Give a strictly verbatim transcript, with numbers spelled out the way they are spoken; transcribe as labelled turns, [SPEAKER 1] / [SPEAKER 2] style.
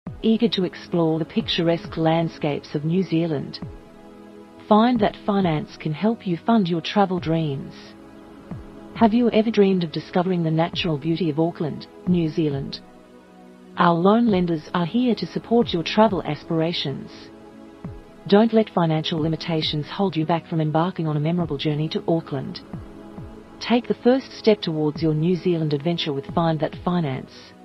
[SPEAKER 1] Eager to explore the picturesque landscapes of New Zealand? Find That Finance can help you fund your travel dreams. Have you ever dreamed of discovering the natural beauty of Auckland, New Zealand? Our loan lenders are here to support your travel aspirations. Don't let financial limitations hold you back from embarking on a memorable journey to Auckland. Take the first step towards your New Zealand adventure with Find That Finance.